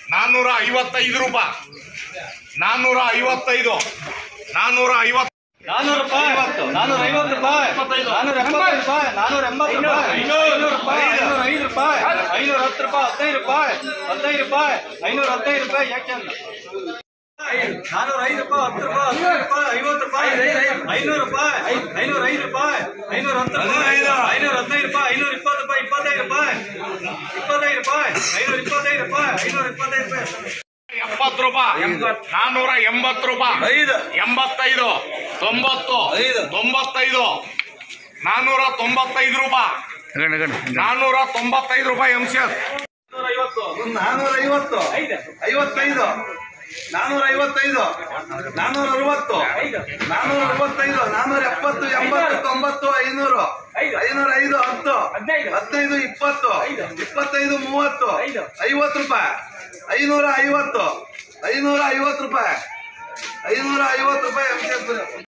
455 ರೂಪಾಯಿ 455 450 400 ರೂಪಾಯಿ 450 ರೂಪಾಯಿ 470 ರೂಪಾಯಿ 480 ರೂಪಾಯಿ 500 ರೂಪಾಯಿ 505 ರೂಪಾಯಿ 510 ರೂಪಾಯಿ 15 ರೂಪಾಯಿ 515 ರೂಪಾಯಿ ಯಾಕೆ ಅಂದ 405 ರೂಪಾಯಿ 10 ರೂಪಾಯಿ 50 ರೂಪಾಯಿ 500 ರೂಪಾಯಿ 505 ರೂಪಾಯಿ 510 ರೂಪಾಯಿ 515 ರೂಪಾಯಿ 520 ರೂಪಾಯಿ 25 ರೂಪಾಯಿ 25 ರೂಪಾಯಿ 525 ರೂಪಾಯಿ 525 ರೂಪಾಯಿ 70 ರೂಪಾಯಿ 480 ರೂಪಾಯಿ 85 90 95 495 ರೂಪಾಯಿ 495 ರೂಪಾಯಿ MCS 450 55 455 460 465 470 80 90 500 505 10 15 20 25 30 50 ರೂಪಾಯಿ 550 ರೂಪಾಯಿ 550 ರೂಪಾಯಿ MCS